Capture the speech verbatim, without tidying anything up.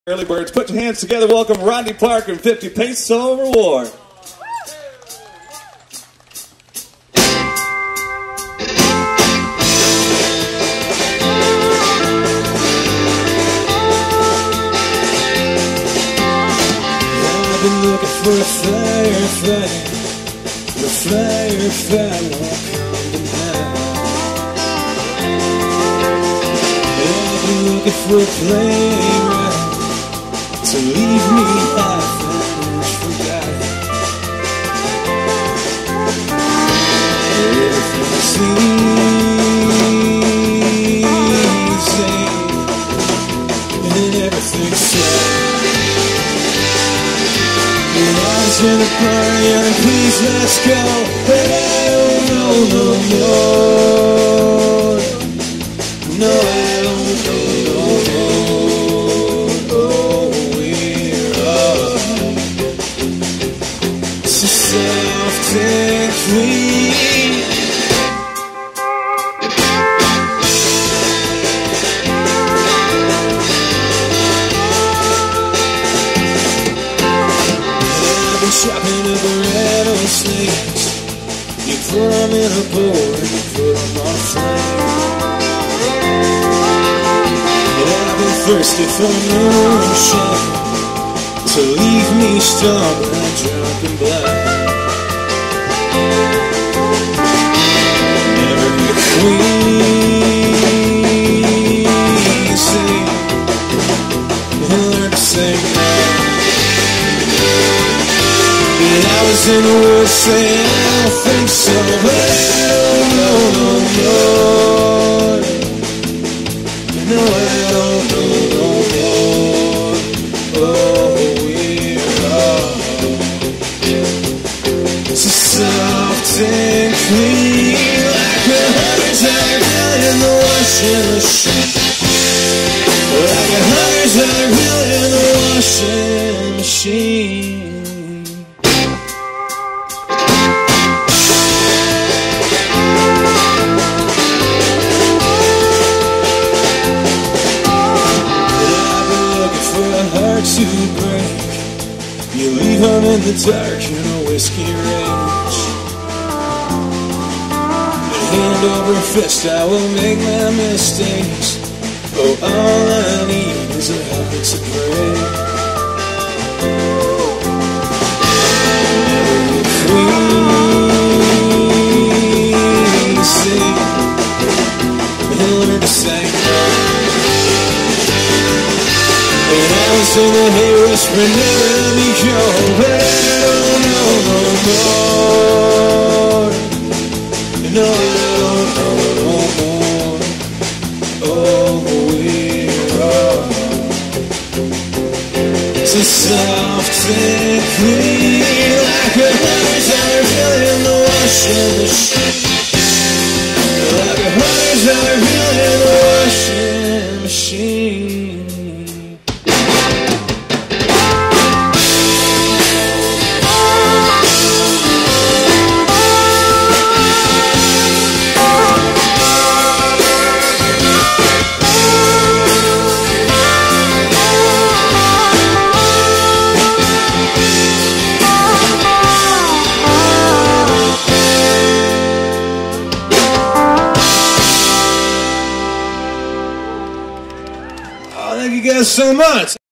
Early birds, put your hands together. Welcome Rodney Parker and fifty peso reward. I've been looking for a firefly, the firefly won't come tonight. I've been looking for a playwright to leave me half and forgot. Everything seems easy and everything's slow. Your arms in the party and please let's go. But I don't know no more. No, I don't know no more. Oh, we're all so soft and clean. Chopping up rattlesnakes, you put them in a bowl and you put them on a flame. And I've been thirsty for moonshine to leave me stumbling, drunk and blind. Never be a queen, sing and learn to sing now. I was in the woods saying I don't think so, but I don't know no more. No, I don't know no more. Oh, we're all so soft and clean, like a hundred dollar bill in the washing machine. Like a hundred dollar bill in the washing machine. To break, you leave them in the dark in a whiskey range. And hand over fist, I will make my mistakes. Oh, all I need is a heart to break. Never be queen, sing and learn to sing. And I was in the hay whispering, never let me go, but I don't know no more. No, I don't know no more. Oh, we're all so soft and clean, like a hundred dollar bill in the washing machine. Like a hundred dollar bill in the washing machine. Thank you guys so much.